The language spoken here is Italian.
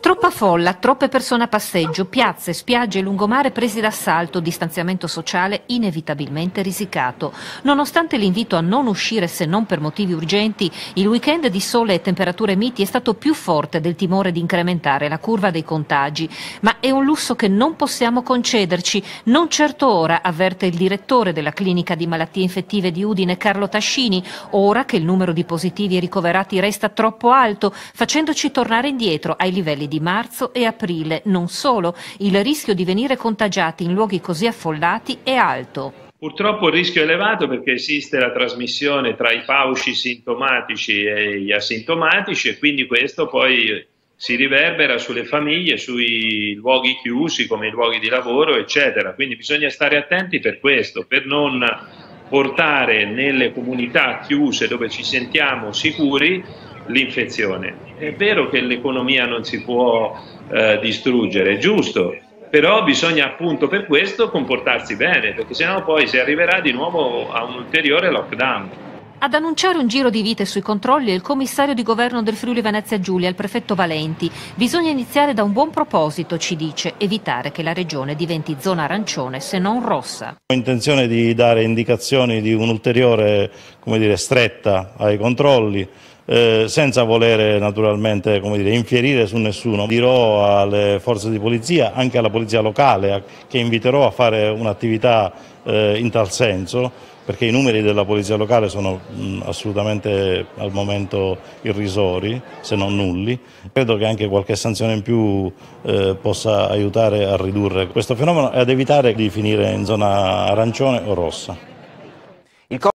Troppa folla, troppe persone a passeggio, piazze, spiagge e lungomare presi d'assalto, distanziamento sociale inevitabilmente risicato. Nonostante l'invito a non uscire se non per motivi urgenti, il weekend di sole e temperature miti è stato più forte del timore di incrementare la curva dei contagi. Ma è un lusso che non possiamo concederci, non certo ora, avverte il direttore della clinica di malattie infettive di Udine, Carlo Tascini, ora che il numero di positivi e ricoverati resta troppo alto, facendoci tornare indietro ai livelli di marzo e aprile. Non solo, il rischio di venire contagiati in luoghi così affollati è alto. Purtroppo il rischio è elevato perché esiste la trasmissione tra i pauci sintomatici e gli asintomatici e quindi questo poi si riverbera sulle famiglie, sui luoghi chiusi come i luoghi di lavoro, eccetera. Quindi bisogna stare attenti per questo, per non portare nelle comunità chiuse dove ci sentiamo sicuri l'infezione. È vero che l'economia non si può distruggere, è giusto, però bisogna appunto per questo comportarsi bene, perché sennò poi si arriverà di nuovo a un ulteriore lockdown. Ad annunciare un giro di vite sui controlli è il commissario di governo del Friuli Venezia Giulia, il prefetto Valenti. Bisogna iniziare da un buon proposito, ci dice, evitare che la regione diventi zona arancione se non rossa. Ho intenzione di dare indicazioni di un'ulteriore, stretta ai controlli, senza volere naturalmente infierire su nessuno. Dirò alle forze di polizia, anche alla polizia locale, che inviterò a fare un'attività in tal senso, perché i numeri della polizia locale sono assolutamente al momento irrisori, se non nulli. Credo che anche qualche sanzione in più possa aiutare a ridurre questo fenomeno e ad evitare di finire in zona arancione o rossa.